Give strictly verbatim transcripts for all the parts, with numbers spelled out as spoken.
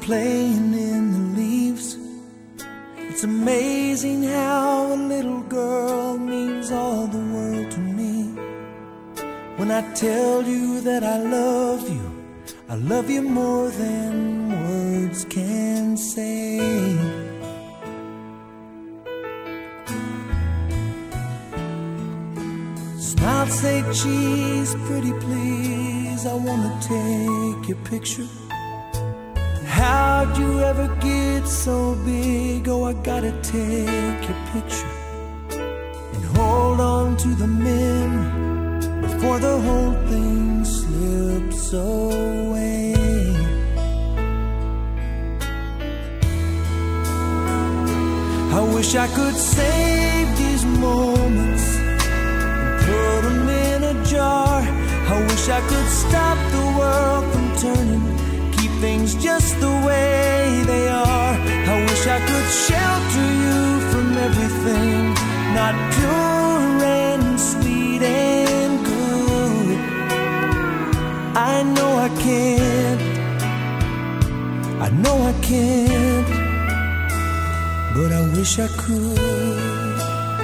playing in the leaves. It's amazing how a little girl means all the world to me. When I tell you that I love you, I love you more than words can say. Smile, say cheese, pretty please, I wanna take your picture. How'd you ever get so big? Oh, I gotta take your picture and hold on to the memory before the whole thing slips away. I wish I could save these moments and put them in a jar. I wish I could stop the world from turning, keep things just the way they are. I wish I could shelter you from everything not pure and sweet and good. I know I can't, I know I can't, but I wish I could.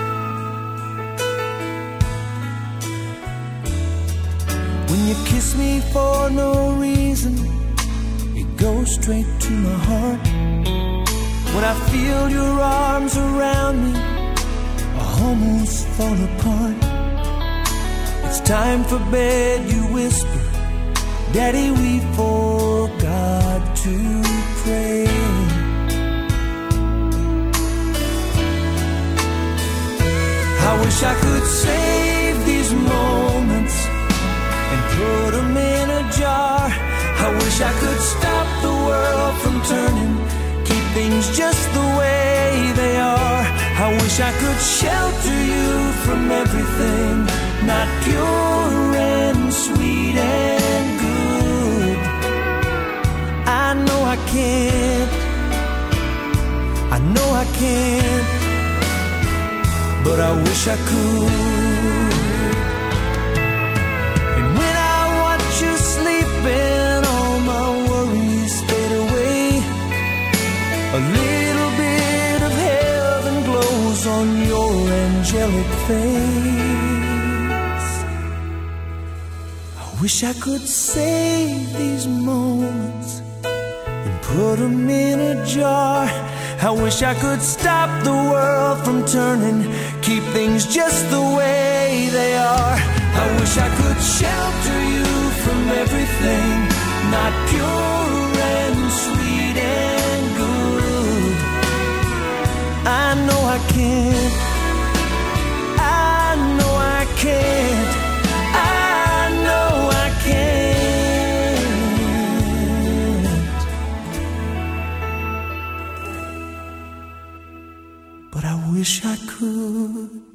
When you kiss me for no reason, it goes straight to my heart. When I feel your arms around me, I almost fall apart. It's time for bed, you whisper, Daddy, we forgot to pray. I wish I could save these moments and put them in a jar. I wish I could stop the world from turning, keep things just the way they are. I wish I could shelter you from everything not pure and sweet and good. I know I can't, I know I can't, but I wish I could. And when I watch you sleeping, all my worries fade away. A little bit of heaven glows on your angelic face. I wish I could save these moments and put them in a jar. I wish I could stop the world from turning, keep things just the way they are. I wish I could shelter you from everything not pure and sweet and good. I know I can't, I know I can't, I know I can't, but I wish I could.